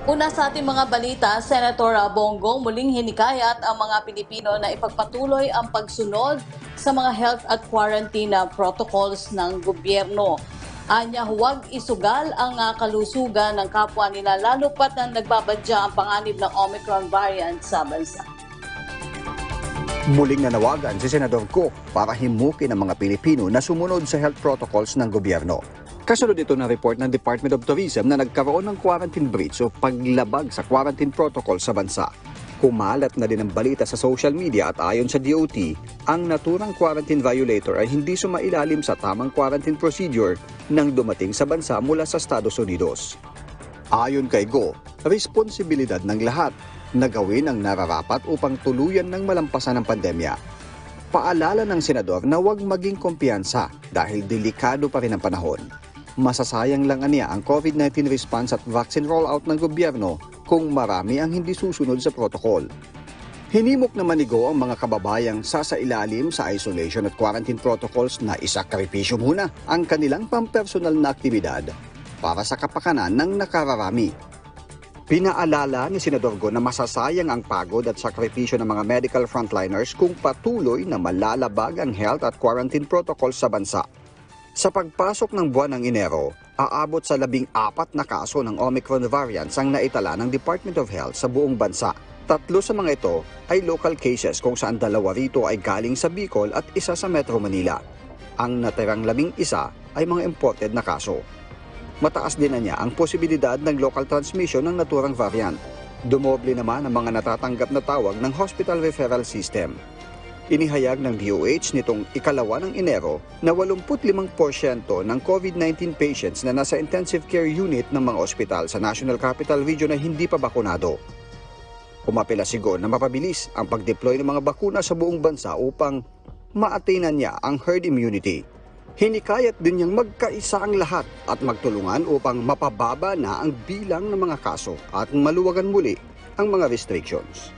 Una sa ating mga balita, Senator Bongo muling hinikayat ang mga Pilipino na ipagpatuloy ang pagsunod sa mga health at quarantine protocols ng gobyerno. Anya, huwag isugal ang kalusugan ng kapwa nila lalo pat na nagbabadya ang panganib ng Omicron variant sa bansa. Muling nanawagan si Senador Go para himukin ang mga Pilipino na sumunod sa health protocols ng gobyerno. Kasunod ito ng report ng Department of Tourism na nagkaroon ng quarantine breach o paglabag sa quarantine protocol sa bansa. Kumalat na din ang balita sa social media at ayon sa DOT, ang naturang quarantine violator ay hindi sumailalim sa tamang quarantine procedure nang dumating sa bansa mula sa Estados Unidos. Ayon kay Go, responsibilidad ng lahat na gawin ang nararapat upang tuluyan ng malampasan ng pandemya. Paalala ng senador na huwag maging kumpiyansa dahil delikado pa rin ang panahon. Masasayang lang aniya ang COVID-19 response at vaccine rollout ng gobyerno kung marami ang hindi susunod sa protocol. Hinimok naman ni Go ang mga kababayang sasailalim sa isolation at quarantine protocols na isakripisyo muna ang kanilang pampersonal na aktibidad para sa kapakanan ng nakararami. Pinaalala ni Senador Go na masasayang ang pagod at sakripisyo ng mga medical frontliners kung patuloy na malalabag ang health at quarantine protocols sa bansa. Sa pagpasok ng buwan ng Enero, aabot sa 14 na kaso ng Omicron variants ang naitala ng Department of Health sa buong bansa. 3 sa mga ito ay local cases kung saan 2 rito ay galing sa Bicol at 1 sa Metro Manila. Ang natirang 11 ay mga imported na kaso. Mataas din na niya ang posibilidad ng local transmission ng naturang variant. Dumoble naman ang mga natatanggap na tawag ng hospital referral system. Inihayag ng DOH nitong 2 ng Enero na 85% ng COVID-19 patients na nasa intensive care unit ng mga ospital sa National Capital Region ay hindi pa bakunado. Umapela si Go na mapabilis ang pag-deploy ng mga bakuna sa buong bansa upang maatinan niya ang herd immunity. Hinikayat din niyang magkaisa ang lahat at magtulungan upang mapababa na ang bilang ng mga kaso at maluwagan muli ang mga restrictions.